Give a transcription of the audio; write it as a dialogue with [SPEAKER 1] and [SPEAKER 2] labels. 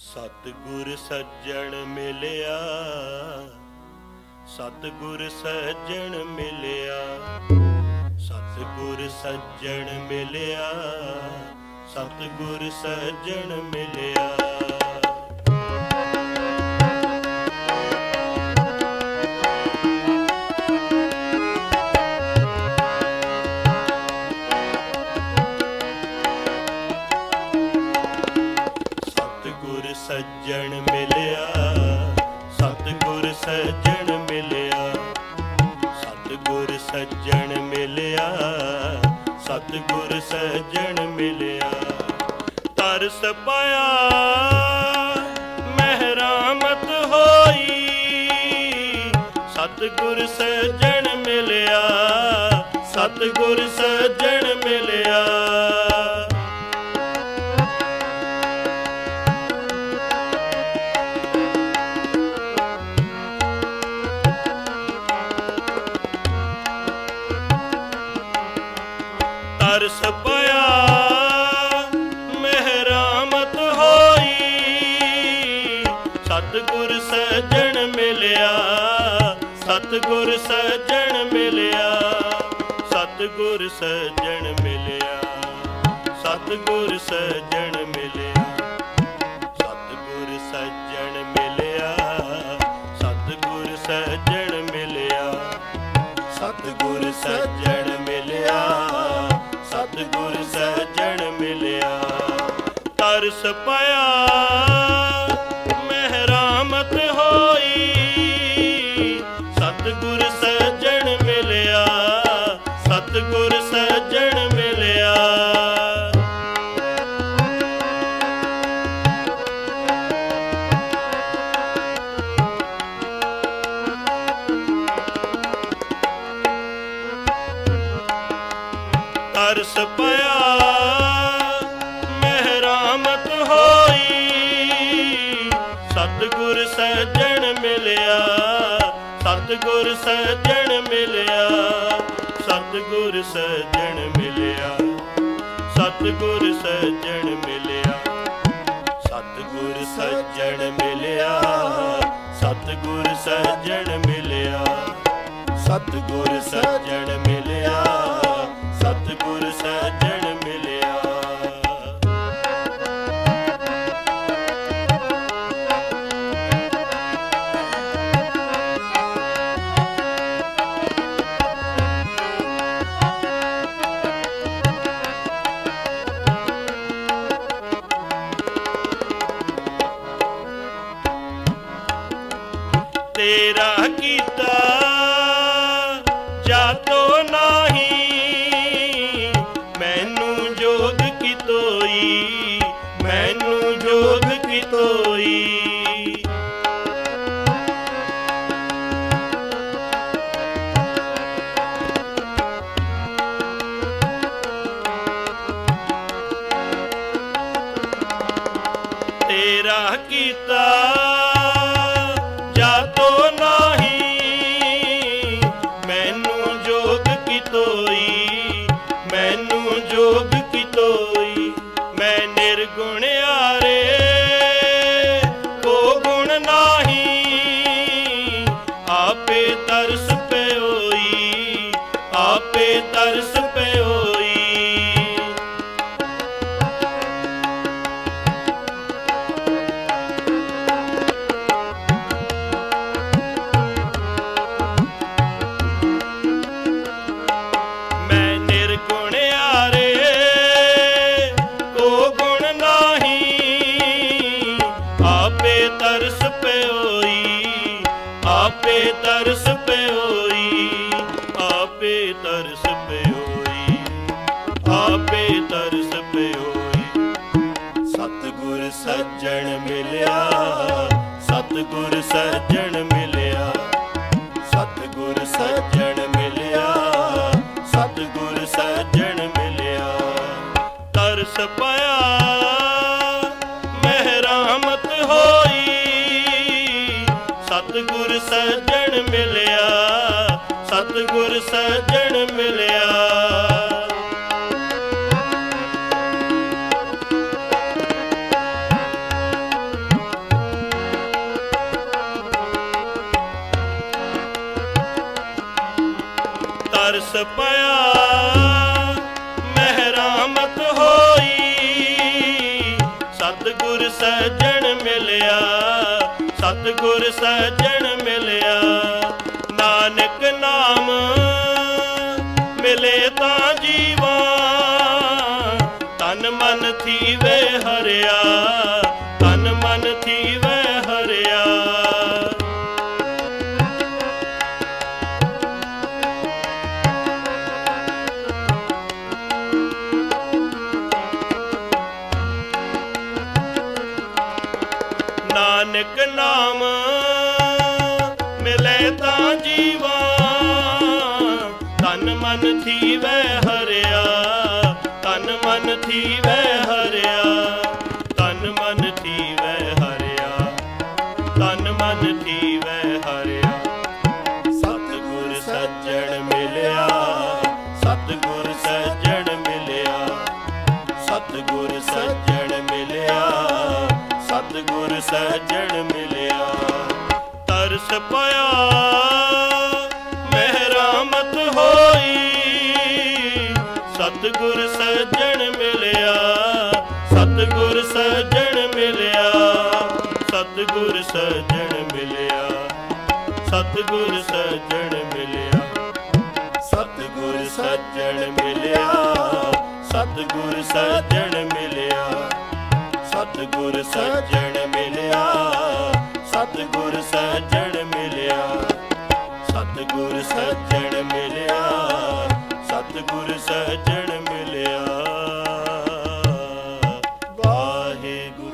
[SPEAKER 1] सतगुर सज्जन मिलिया, सतगुर सज्जन मिलिया, सतगुर सज्जन मिलिया, सतगुर सज्जन मिलिया। सज्जन मिलिया, सतगुर सज्जन मिलिया, सतगुर सज्जन मिलिया, सतगुर सज्जन मिलिया। तरस पाया मेहरामत होई, सतगुर सज्जन मिलिया, सतगुर सज्जन मिलिया। तरस पाया मेहरामत होई, सतगुर सज्जन मिलिया, सतगुर सज्जन मिलिया, सतगुर सज्जन मिलिया, सतगुर सज्जन मिलिया, सतगुर सज्जन मिलिया, सतगुर सज्जन मिलिया, सतगुर सज्जन मिलिया, सतगुर सज्जन मिलिया। तरस पाया मेहरामत होई, सतगुर सज्जन मिलिया, सतगुर सज्जन मिलिया। तरस पाया मेहरामत होई, सतगुर सज्जन मिलिया, सतगुर सज्जन मिलिया, सतगुर सज्जन मिलिया, सतगुर सज्जन मिलिया, सतगुर सज्जन मिलिया, सतगुर सज्जन मिलिया, सतगुर सज्जन मिलिया, सतगुर सज्जन मिलिया। तेरा कीता जातो नाही, मैनू जोग की तोई, मैनू जोग की तोई। तेरा कीता जातो नाही, मैनू जोग की तोई, मैनू जोग की तोई। मैं निर्गुण आरे को गुण नाही, आपे तरस पे होई, आपे तरस पे होई। तरस पे होई, आपे तरस पे होई, आपे तरस पे होई, आपे तरस पे होई। सतगुर सज्जन मिलिया, सतगुर सज्जन मिलिया, सतगुर सज्जन मिलिया, सतगुर सज्जन मिलिया। तरस पाया मेहरामत होई, सतगुर सज्जन मिलिया, सतगुर सज्जन मिलिया। ਪਇਆ ਮਹਿਰਾਮਤ ਹੋਈ। ਸਤਿਗੁਰ ਸੱਜਣ ਮਿਲਿਆ, ਸਤਿਗੁਰ ਸੱਜਣ ਮਿਲਿਆ। ਨਾਨਕ ਨਾਮ ਮਿਲੇ ਤਾਂ ਜੀਵਾ, ਤਨ ਮਨ ਥੀਵੇ ਹਰਿਆ, ਤਨ ਮਨ ਥੀਵੇ ਹਰਿਆ। ਨਾਨਕ ਨਾਮ ਮਿਲੇ ਤਾਂ ਜੀਵਾ, ਤਨ ਮਨ ਥੀਵੇ ਹਰਿਆ, ਤਨ ਮਨ ਥੀਵੇ ਹਰਿਆ। ਤਨ ਮਨ ਥੀਵੇ ਹਰਿਆ, ਤਨ ਮਨ ਥੀਵੇ ਹਰਿਆ। ਸਤਿਗੁਰ ਸੱਜਣ ਮਿਲਿਆ, ਸਤਿਗੁਰ ਸੱਜਣ ਮਿਲਿਆ, ਸਤਿਗੁਰ ਸੱਜਣ ਮਿਲਿਆ, ਸਤਿਗੁਰ ਸੱਜਣ ਮਿਲਿਆ। ਤਰਸ ਪਿਆ ਮਹਿਰਾਮਤ ਹੋਈ। ਸਤਿਗੁਰ ਸੱਜਣ ਮਿਲਿਆ, ਸਤਿਗੁਰ ਸੱਜਣ ਮਿਲਿਆ, ਸਤਿਗੁਰ ਸੱਜਣ ਮਿਲਿਆ, ਸਤਿਗੁਰ ਸੱਜਣ ਮਿਲਿਆ। ਸਤਿਗੁਰ ਸੱਜਣ ਮਿਲਿਆ, ਸਤਿਗੁਰ ਸੱਜਣ ਮਿਲਿਆ, ਸਤਿਗੁਰ ਸੱਜਣ ਮਿਲਿਆ, ਸਤਿਗੁਰ ਸੱਜਣ ਮਿਲਿਆ, ਸਤਿਗੁਰ ਸੱਜਣ ਮਿਲਿਆ, ਸਤਿਗੁਰ ਸੱਜਣ ਮਿਲਿਆ। ਵਾਹਿਗੁਰੂ।